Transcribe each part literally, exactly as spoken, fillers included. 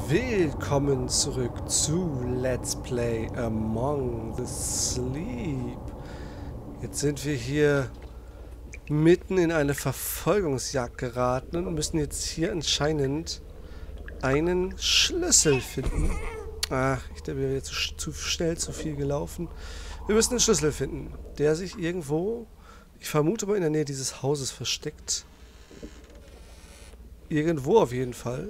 Willkommen zurück zu Let's Play Among the Sleep. Jetzt sind wir hier mitten in eine Verfolgungsjagd geraten und müssen jetzt hier anscheinend einen Schlüssel finden. Ach, ich bin jetzt zu schnell zu viel gelaufen. Wir müssen einen Schlüssel finden, der sich irgendwo, ich vermute mal in der Nähe dieses Hauses versteckt. Irgendwo auf jeden Fall.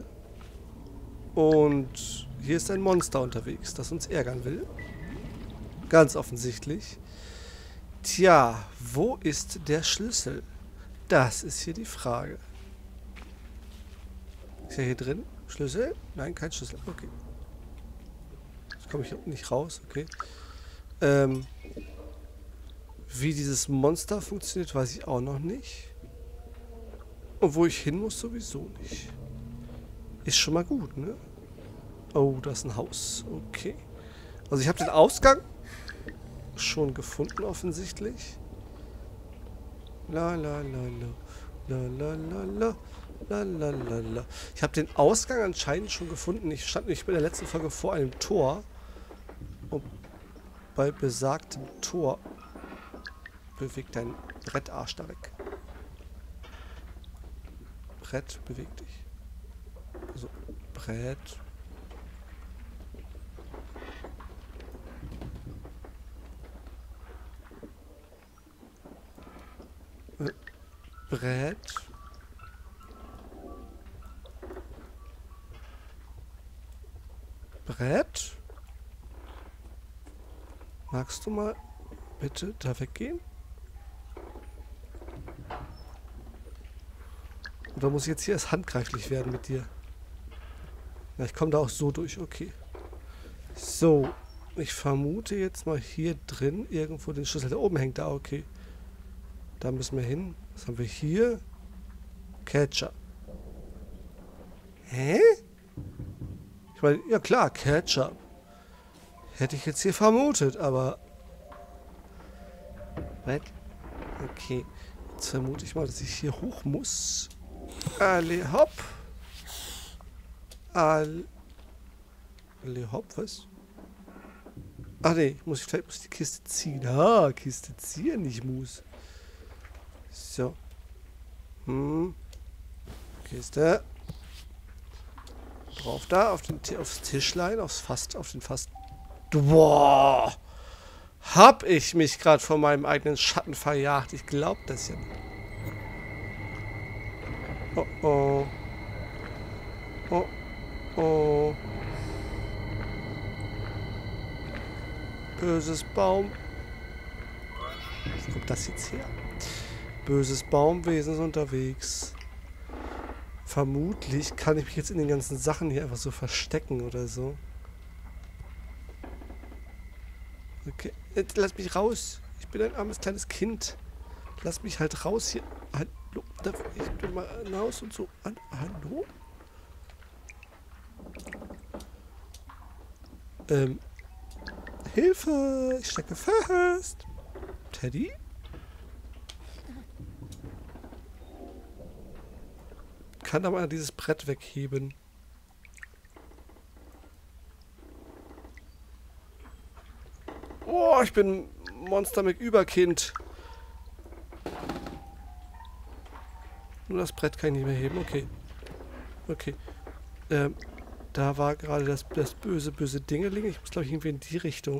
Und hier ist ein Monster unterwegs, das uns ärgern will. Ganz offensichtlich. Tja, wo ist der Schlüssel? Das ist hier die Frage. Ist er hier drin? Schlüssel? Nein, kein Schlüssel. Okay. Jetzt komme ich hier nicht raus. Okay. Ähm, wie dieses Monster funktioniert, weiß ich auch noch nicht. Und wo ich hin muss, sowieso nicht. Ist schon mal gut, ne? Oh, da ist ein Haus. Okay. Also ich habe den Ausgang schon gefunden, offensichtlich. La la la la. La la la la. La la la la. Ich habe den Ausgang anscheinend schon gefunden. Ich stand nämlich bei der letzten Folge vor einem Tor. Und bei besagtem Tor bewegt dein Brettarsch da weg. Brett, beweg dich. Also, Brett. Äh, Brett. Brett? Magst du mal bitte da weggehen? Oder muss ich jetzt hier erst handgreiflich werden mit dir? Ja, ich komme da auch so durch. Okay. So. Ich vermute jetzt mal hier drin irgendwo den Schlüssel. Da oben hängt da. Okay. Da müssen wir hin. Was haben wir hier? Ketchup. Hä? Ich meine, ja klar, Ketchup. Hätte ich jetzt hier vermutet, aber... Was? Okay. Jetzt vermute ich mal, dass ich hier hoch muss. Alle hopp. Alle hopp, was? Ach nee, muss ich vielleicht muss die Kiste ziehen. Ah, Kiste ziehen, nicht muss. So. Hm. Kiste. Drauf da, auf den, aufs Tischlein, aufs Fass, auf den Fass. Boah. Hab ich mich gerade von meinem eigenen Schatten verjagt. Ich glaub das ja nicht. Oh oh. Oh oh. Böses Baum. Wo kommt das jetzt her? Böses Baumwesen ist unterwegs. Vermutlich kann ich mich jetzt in den ganzen Sachen hier einfach so verstecken oder so. Okay, jetzt lass mich raus. Ich bin ein armes kleines Kind. Lass mich halt raus hier. Hallo, ich bin mal ein Haus und so. Hallo? Ähm. Hilfe! Ich stecke fest! Teddy? Kann da mal dieses Brett wegheben. Oh, ich bin Monster mit Überkind. Nur das Brett kann ich nicht mehr heben. Okay. Okay. Ähm, da war gerade das, das böse, böse Dingeling. Ich muss, glaube ich, irgendwie in die Richtung.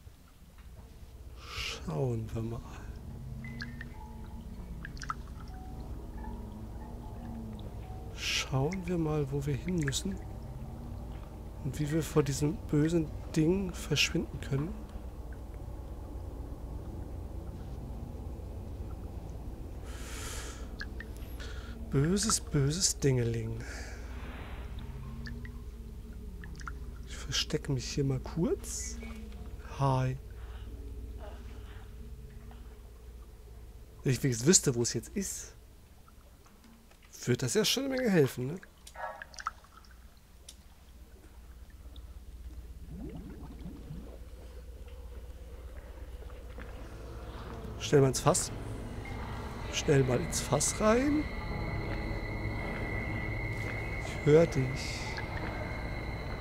Schauen wir mal. Schauen wir mal, wo wir hin müssen. Und wie wir vor diesem bösen Ding verschwinden können. Böses, böses Dingeling. Ich verstecke mich hier mal kurz. Hi. Wenn ich wenigstens wüsste, wo es jetzt ist, würde das ja schon eine Menge helfen, ne? Schnell mal ins Fass. Schnell mal ins Fass rein. Ich höre dich.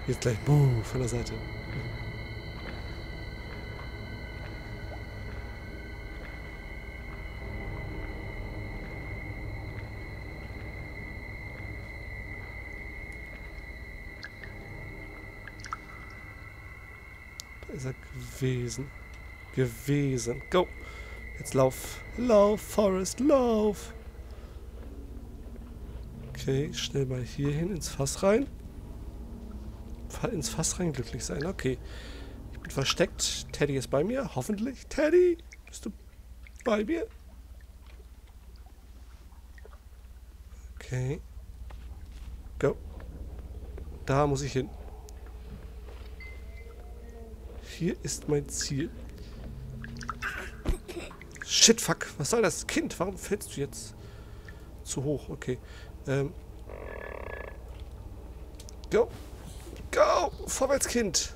Jetzt gleich boom, von der Seite. Da ist er gewesen. Gewesen. Go! Jetzt lauf. Lauf, Forrest, lauf! Okay, schnell mal hier hin ins Fass rein. Ins Fass rein glücklich sein. Okay. Ich bin versteckt. Teddy ist bei mir. Hoffentlich. Teddy, bist du bei mir? Okay. Go. Da muss ich hin. Hier ist mein Ziel. Shit, fuck. Was soll das? Kind, warum fällst du jetzt zu hoch? Okay. Ähm. Go. Go! Vorwärts, Kind!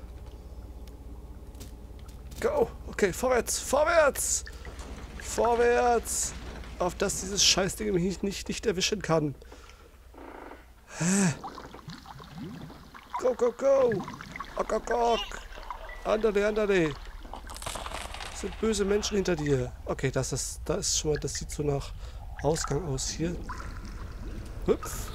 Go! Okay, vorwärts! Vorwärts! Vorwärts! Auf dass dieses Scheißding mich nicht, nicht erwischen kann. Go, go, go! Ok, ok, ok! Andere, andere! Es sind böse Menschen hinter dir. Okay, das ist, das ist schon mal, das sieht so nach Ausgang aus hier. Hüpf!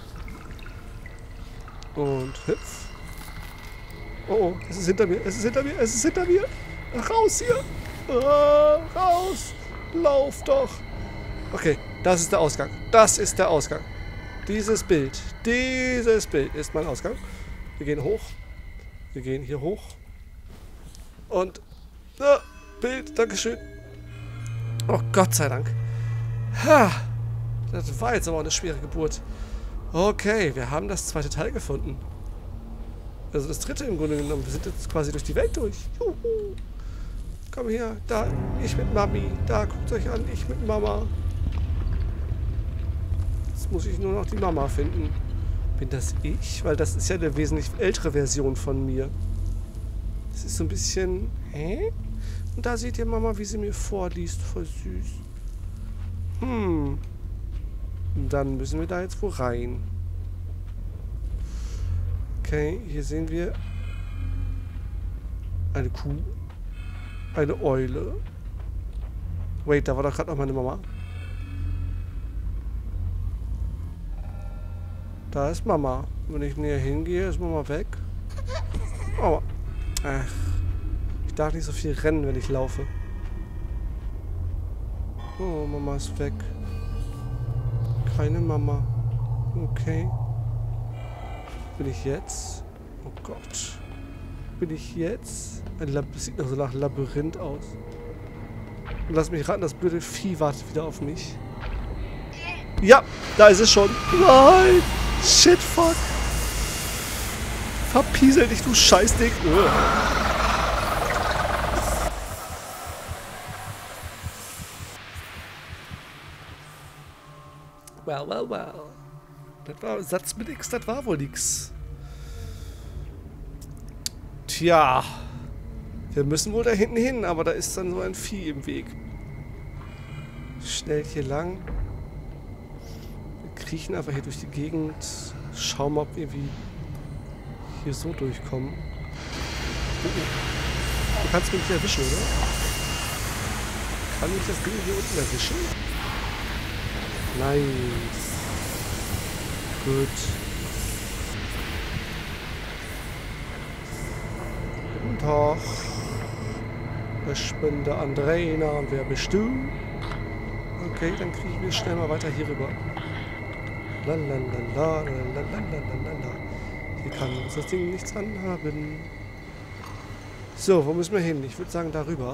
Und hüpf! Oh, oh, es ist hinter mir, es ist hinter mir, es ist hinter mir. Raus hier. Ah, raus. Lauf doch. Okay, das ist der Ausgang. Das ist der Ausgang. Dieses Bild, dieses Bild ist mein Ausgang. Wir gehen hoch. Wir gehen hier hoch. Und, ah, Bild, Dankeschön. Oh, Gott sei Dank. Ha, das war jetzt aber eine schwere Geburt. Okay, wir haben das zweite Teil gefunden. Also das dritte im Grunde genommen. Wir sind jetzt quasi durch die Welt durch. Juhu. Komm her. Da, ich mit Mami. Da, guckt euch an. Ich mit Mama. Jetzt muss ich nur noch die Mama finden. Bin das ich? Weil das ist ja eine wesentlich ältere Version von mir. Das ist so ein bisschen... Hä? Und da seht ihr Mama, wie sie mir vorliest. Voll süß. Hm. Dann müssen wir da jetzt wo rein. Okay, hier sehen wir eine Kuh, eine Eule. Wait, da war doch gerade noch meine Mama. Da ist Mama. Wenn ich näher hingehe, ist Mama weg. Oh, ach. Ich darf nicht so viel rennen, wenn ich laufe. Oh, Mama ist weg. Keine Mama. Okay. Bin ich jetzt? Oh Gott. Bin ich jetzt? Ein Lab sieht noch so nach Labyrinth aus. Und lass mich raten, das blöde Vieh wartet wieder auf mich. Ja, da ist es schon. Nein! Shit, fuck. Verpiesel dich, du Scheißding. Well, well, well. Das war Satz mit X, das war wohl nix. Tja. Wir müssen wohl da hinten hin, aber da ist dann so ein Vieh im Weg. Schnell hier lang. Wir kriechen einfach hier durch die Gegend. Schauen mal, ob wir irgendwie hier so durchkommen. Oh, oh. Du kannst mich nicht erwischen, oder? Kann ich das Ding hier unten erwischen? Nice. Gut. Guten Tag. Ich bin der Andreina und wer bist du? Okay, dann kriegen wir schnell mal weiter hier rüber. Lalalala, lalalala. Hier kann uns das Ding nichts anhaben. So, wo müssen wir hin? Ich würde sagen, darüber.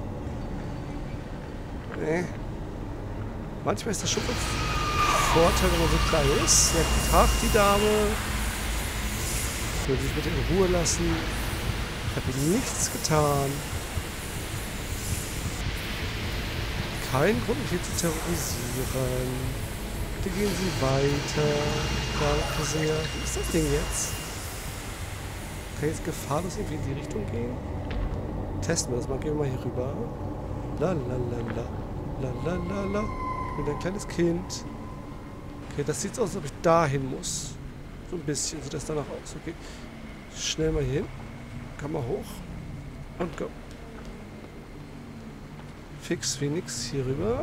Nee. Manchmal ist das schon ein Vorteil, wenn man so klein ist. Ja, guten Tag, die Dame. Ich will dich bitte in Ruhe lassen. Ich habe ihm nichts getan. Kein Grund, mich hier zu terrorisieren. Bitte gehen Sie weiter. Danke sehr. Wie ist das Ding jetzt? Kann jetzt gefahrlos irgendwie in die Richtung gehen? Testen wir das mal. Gehen wir mal hier rüber. La la la la. La la la la. Ich bin ein kleines Kind. Okay, das sieht so aus, als ob ich dahin muss. So ein bisschen sieht das danach aus. Okay. Schnell mal hier hin. Kann man hoch. Und go. Fix wie nix hier rüber.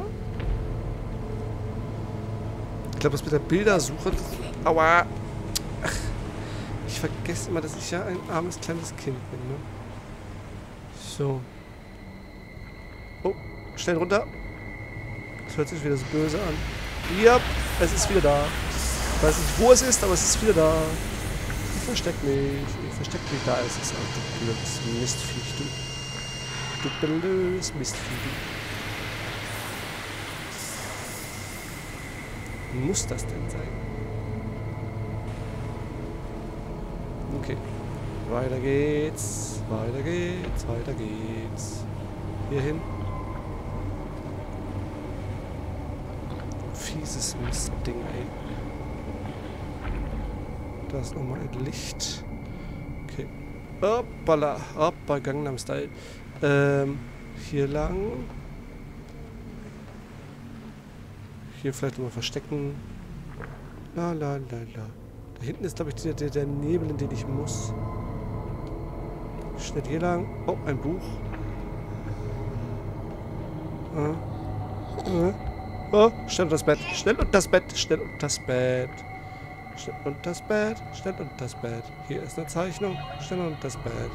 Ich glaube, das mit der Bildersuche... Aua! Ach, ich vergesse immer, dass ich ja ein armes kleines Kind bin, ne? So. Oh, schnell runter. Das hört sich wieder so böse an. Ja, es ist wieder da. Ich weiß nicht, wo es ist, aber es ist wieder da. Ich versteck mich. Ich versteck mich. Da ist es. Du blödes Mistviech, du. Du blödes Mistviech, du. Muss das denn sein? Okay. Weiter geht's. Weiter geht's. Weiter geht's. Hier hin. Fieses Mistding, ey. Da ist nochmal ein Licht. Okay. Hoppala. Hoppa, Gangnam Style. Ähm, hier lang. Hier vielleicht mal verstecken. La la la la. Da hinten ist, glaube ich, der, der, der Nebel, in den ich muss. Schnell hier lang. Oh, ein Buch. Ah. Ah. Oh, schnell unter das Bett. Schnell unter das Bett. Schnell unter das Bett. Schnell unter das Bett. Schnell unter das Bett. Hier ist eine Zeichnung. Schnell unter das Bett.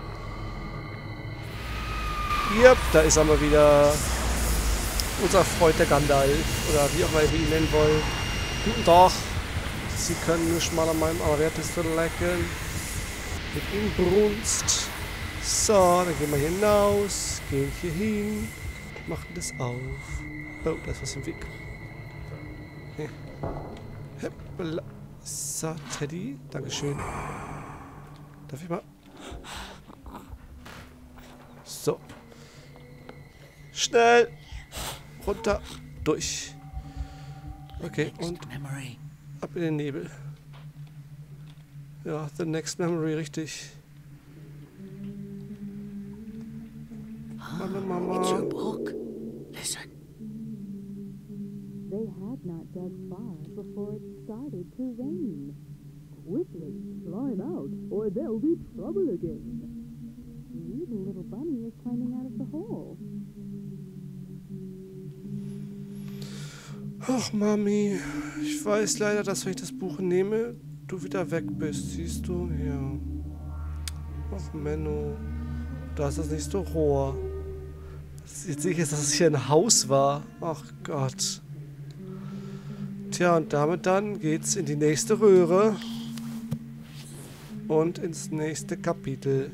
Yep, da ist er mal wieder. Unser Freund der Gandalf. Oder wie auch immer wir ihn nennen wollen. Guten Tag. Sie können nicht mal an meinem Amaretto lecken. Mit Inbrunst. So, dann gehen wir hier hinaus. Gehen hier hin. Machen das auf. Oh, da ist was im Weg. Hoppla. So, Teddy. Dankeschön. Darf ich mal... So. Schnell. Runter. Durch. Okay, und ab in den Nebel. Ja, the next memory, richtig. Mama, Mama. It's your book. Listen. They had not dug far before it started to rain. Quickly, climb out, or there'll be trouble again. See, the little bunny is climbing out of the hole. Ach, Mami, ich weiß leider, dass wenn ich das Buch nehme, du wieder weg bist, siehst du? Ja. Ach, Menno, da ist das nächste Rohr. Jetzt sehe ich jetzt, dass es hier ein Haus war. Ach Gott. Tja, und damit dann geht's in die nächste Röhre. Und ins nächste Kapitel.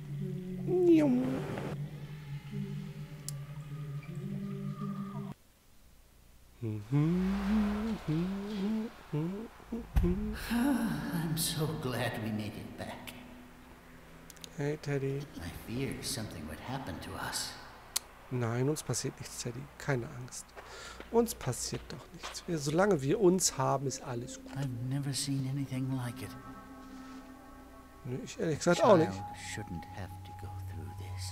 I'm so glad we made it back. Hey, Teddy. I feared something would happen to us. Nein, uns passiert nichts, Teddy. Keine Angst. Uns passiert doch nichts. Wir, solange wir uns haben, ist alles gut. I've never seen anything like it. Nö, ich ehrlich gesagt auch nicht. Child shouldn't have to go through this.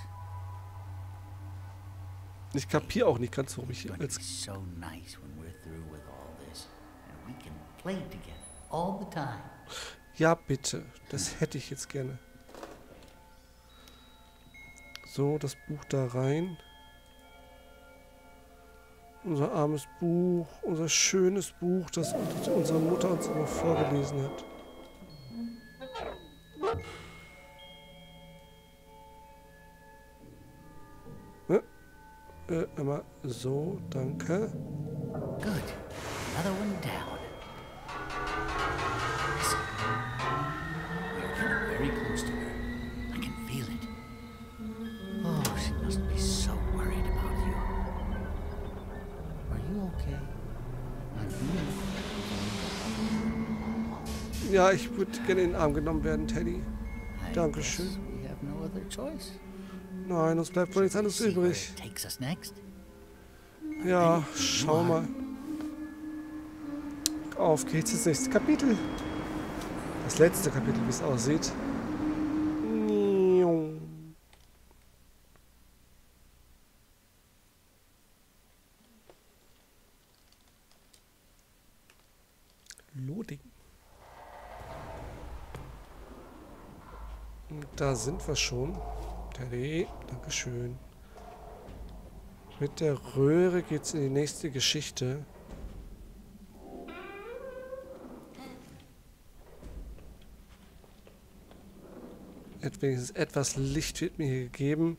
Ich kapiere auch nicht ganz, warum ich hier It's going to als... be so nice when we're through with all this, and we can play together all the time. Ja, bitte. Das hätte ich jetzt gerne. So, das Buch da rein. Unser armes Buch, unser schönes Buch, das unsere Mutter uns immer vorgelesen hat. Ne? Äh, immer so, danke. Good. Another one down. Listen. We're getting very close to her. I can feel it. Oh, she must be so worried about you. Are you okay? I'm here. Ja, ich würde gerne in den Arm genommen werden, Teddy. I Dankeschön. guess we have no other choice. Nein, uns bleibt wohl nichts anderes See where übrig. it takes us next. Ja, schau mal. Auf geht's ins nächste Kapitel. Das letzte Kapitel, wie es aussieht. Loading. Da sind wir schon. Teddy, dankeschön. Mit der Röhre geht's in die nächste Geschichte. Wenigstens etwas Licht wird mir hier gegeben.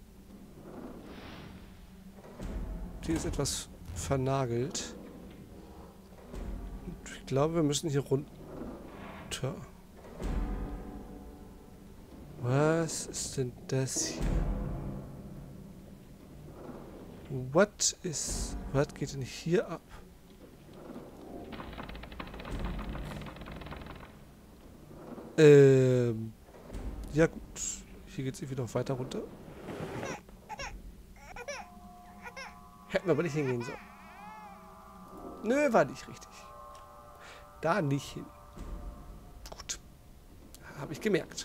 Die ist etwas vernagelt. Und ich glaube, wir müssen hier runter. Was ist denn das hier? What ist... Was geht denn hier ab? Ähm... Ja gut. Hier geht es irgendwie noch weiter runter. Hätten wir aber nicht hingehen sollen. Nö, war nicht richtig. Da nicht hin. Gut. Habe ich gemerkt.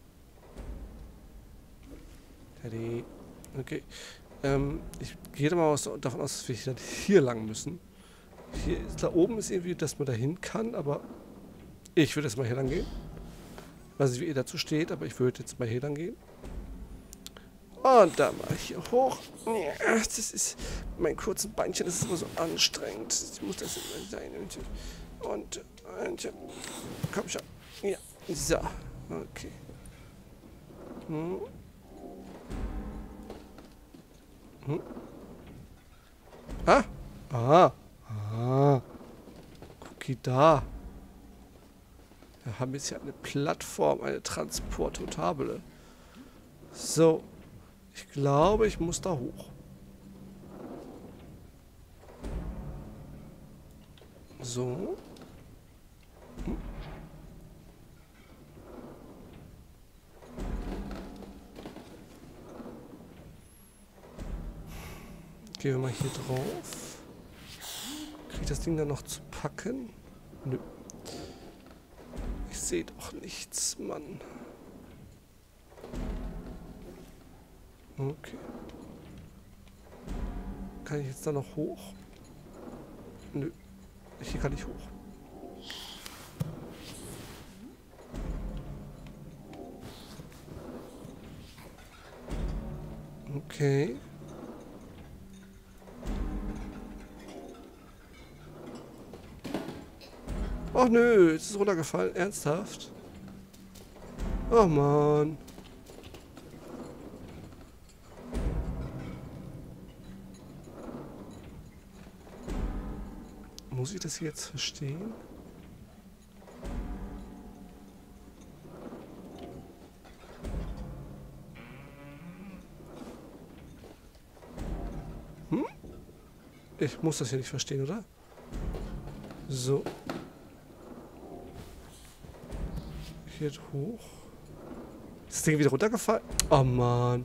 Teddy. Okay. Ähm, ich gehe mal aus, davon aus, dass wir hier, hier lang müssen. Hier ist, da oben ist irgendwie, dass man da hin kann, aber ich würde jetzt mal hier lang gehen. Ich weiß nicht, wie ihr dazu steht, aber ich würde jetzt mal hier lang gehen. Und dann mal hier hoch. Das ist mein kurzes Beinchen, das ist immer so anstrengend. Ich muss das immer sein. Und, und komm schon. Ja, so. Okay. Hm. Hm. Ah. Ah. Ah. Gucki da. Wir haben jetzt hier eine Plattform, eine transportable. So. Ich glaube, ich muss da hoch. So. Hm. Gehen wir mal hier drauf. Kriege ich das Ding dann noch zu packen? Nö. Ich sehe doch nichts, Mann. Okay. Kann ich jetzt da noch hoch? Nö. Hier kann ich hoch. Okay. Ach nö, es ist runtergefallen. Ernsthaft? Oh Mann. Muss ich das jetzt verstehen? Hm? Ich muss das hier nicht verstehen, oder? So. Hier hoch. Ist das Ding wieder runtergefallen? Oh Mann.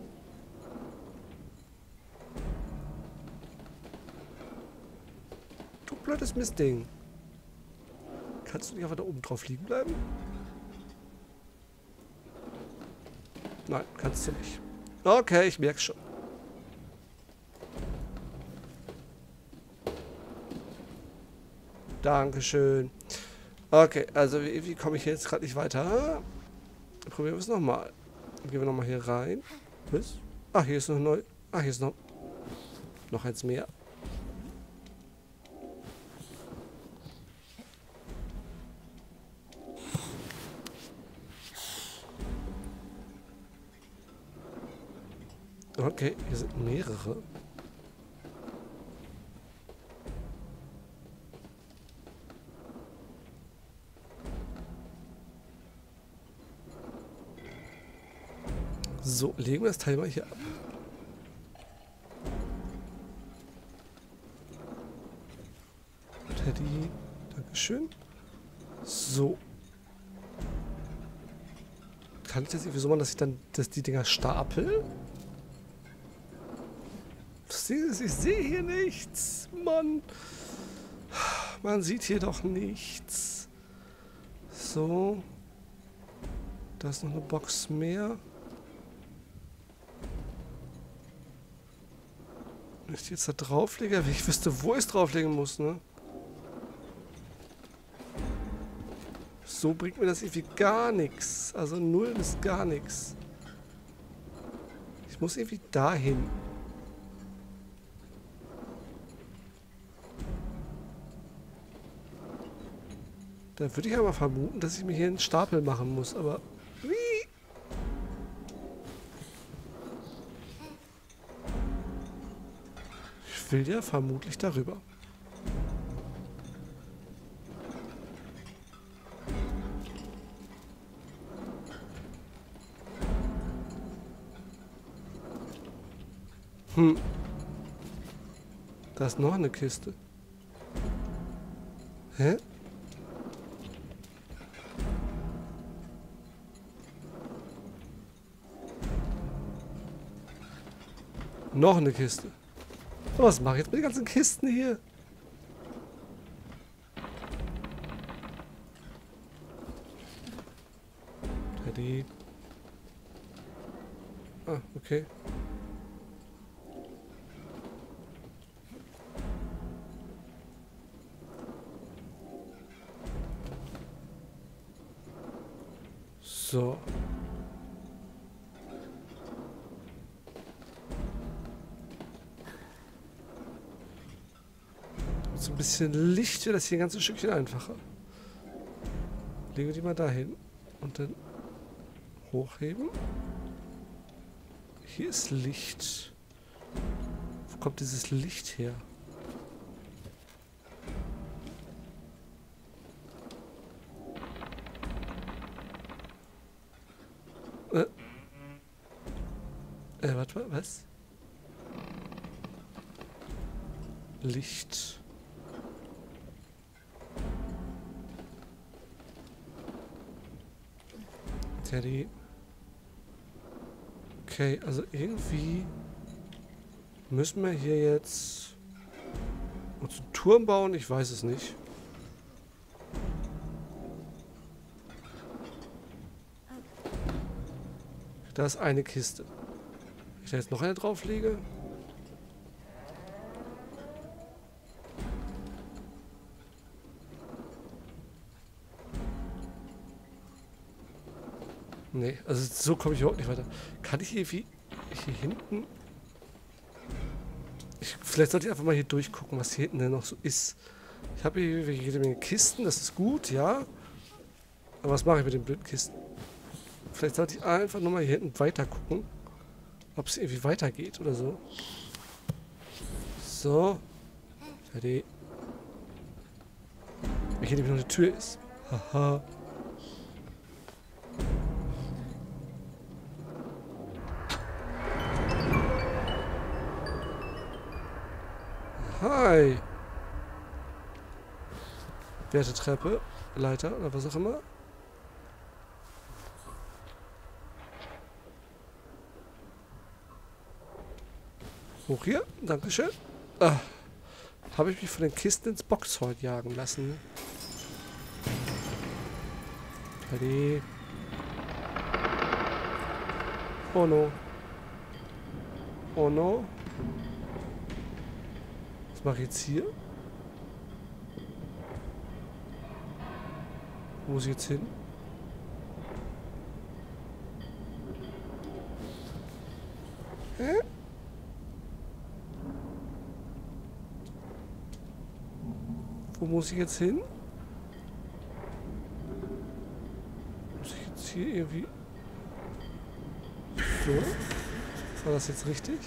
Du blödes Mistding. Kannst du nicht einfach da oben drauf liegen bleiben? Nein, kannst du nicht. Okay, ich merke schon. Dankeschön. Okay, also wie, wie komme ich jetzt gerade nicht weiter? Probieren wir es nochmal. Gehen wir nochmal hier rein. Was? Ach, hier ist noch neu. Ach, hier ist noch... Noch eins mehr. Okay, hier sind mehrere. So, legen wir das Teil mal hier ab. Teddy, dankeschön. So. Kann ich das irgendwie so machen, dass ich dann dass die Dinger stapel? Ich sehe hier nichts, Mann. Man sieht hier doch nichts. So. Da ist noch eine Box mehr. Wenn ich die jetzt da drauflege, wenn ich wüsste, wo ich es drauflegen muss, ne? so bringt mir das irgendwie gar nichts. Also null ist gar nichts. Ich muss irgendwie dahin. Da würde ich aber vermuten, dass ich mir hier einen Stapel machen muss, aber... Wie? Ich will ja vermutlich darüber. Hm. Da ist noch eine Kiste. Hä? Noch eine Kiste. Was mache ich jetzt mit den ganzen Kisten hier? Teddy. Ah, okay. So. So ein bisschen Licht wäre das hier ein ganzes Stückchen einfacher. Legen wir die mal dahin. Und dann hochheben. Hier ist Licht. Wo kommt dieses Licht her? Äh. Äh, warte mal, was? Licht. Teddy. Okay, also irgendwie müssen wir hier jetzt uns einen Turm bauen. Ich weiß es nicht. Da ist eine Kiste. Wenn ich da jetzt noch eine drauflege. Nee, also so komme ich überhaupt nicht weiter. Kann ich irgendwie hier hinten... Ich, vielleicht sollte ich einfach mal hier durchgucken, was hier hinten denn noch so ist. Ich habe hier jede Menge Kisten, das ist gut, ja. Aber was mache ich mit den blöden Kisten? Vielleicht sollte ich einfach nur mal hier hinten weiter gucken, ob es irgendwie weitergeht oder so. So. Fertig. Wenn hier nämlich noch eine Tür ist. Haha. Hi. Werte Treppe, Leiter oder was auch immer. Hoch hier, dankeschön. Ah, habe ich mich von den Kisten ins Boxhorn jagen lassen. Fertig. Oh no. Oh no. Was mache ich jetzt hier? Wo muss ich jetzt hin? Hä? Wo muss ich jetzt hin? Muss ich jetzt hier irgendwie... So? War das jetzt richtig?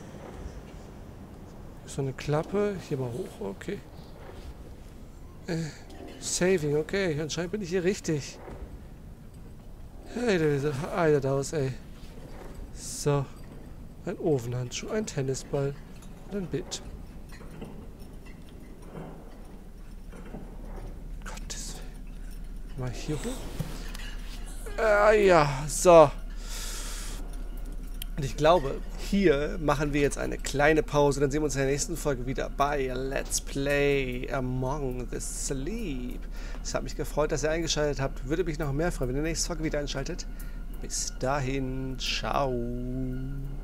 So eine Klappe. Hier mal hoch. Okay. Äh, Saving. Okay. Anscheinend bin ich hier richtig. Hey, Alter, da aus, ey. So. Ein Ofenhandschuh, ein Tennisball und ein Bild. Gottes Willen. Mal hier hoch. Äh, ja, so. Und ich glaube, hier machen wir jetzt eine kleine Pause. Dann sehen wir uns in der nächsten Folge wieder bei Let's Play Among the Sleep. Es hat mich gefreut, dass ihr eingeschaltet habt. Würde mich noch mehr freuen, wenn ihr in der nächsten Folge wieder einschaltet. Bis dahin, ciao.